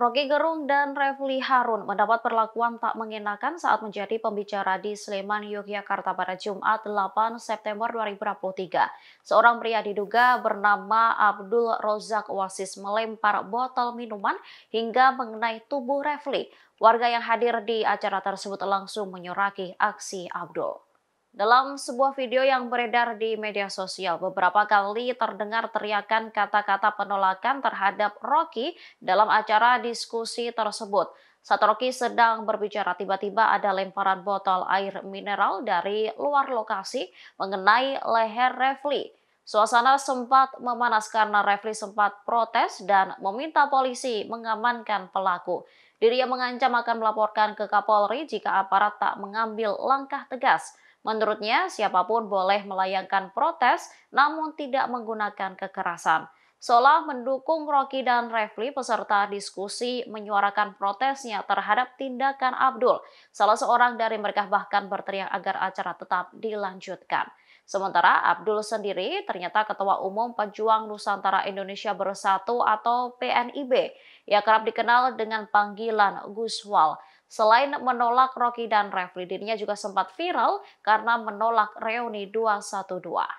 Roky Gerung dan Refly Harun mendapat perlakuan tak mengenakan saat menjadi pembicara di Sleman, Yogyakarta pada Jumat 8 September 2023. Seorang pria diduga bernama Abdul Rozak Wasis melempar botol minuman hingga mengenai tubuh Refly. Warga yang hadir di acara tersebut langsung menyoraki aksi Abdul. Dalam sebuah video yang beredar di media sosial, beberapa kali terdengar teriakan kata-kata penolakan terhadap Roky dalam acara diskusi tersebut. Saat Roky sedang berbicara, tiba-tiba ada lemparan botol air mineral dari luar lokasi mengenai leher Refly. Suasana sempat memanas karena Refly sempat protes dan meminta polisi mengamankan pelaku. Dirinya mengancam akan melaporkan ke Kapolri jika aparat tak mengambil langkah tegas. Menurutnya, siapapun boleh melayangkan protes namun tidak menggunakan kekerasan. Seolah mendukung Roky dan Refly, peserta diskusi menyuarakan protesnya terhadap tindakan Abdul. Salah seorang dari mereka bahkan berteriak agar acara tetap dilanjutkan. Sementara Abdul sendiri ternyata Ketua Umum Pejuang Nusantara Indonesia Bersatu atau PNIB. Ia kerap dikenal dengan panggilan Guswal. Selain menolak Roky dan Refly, dirinya juga sempat viral karena menolak reuni 212.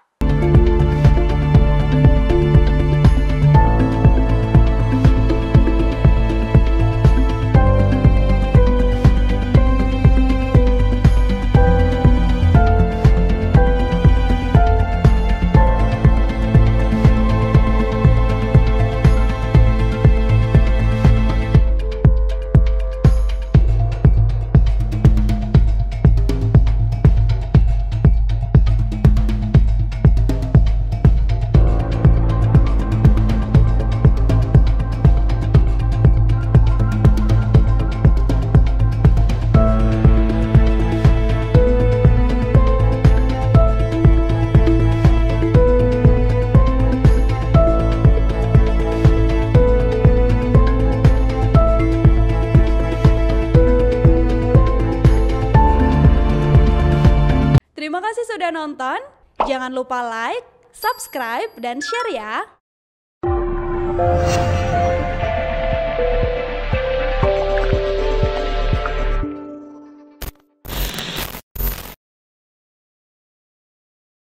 Terima kasih sudah nonton. Jangan lupa like, subscribe, dan share ya.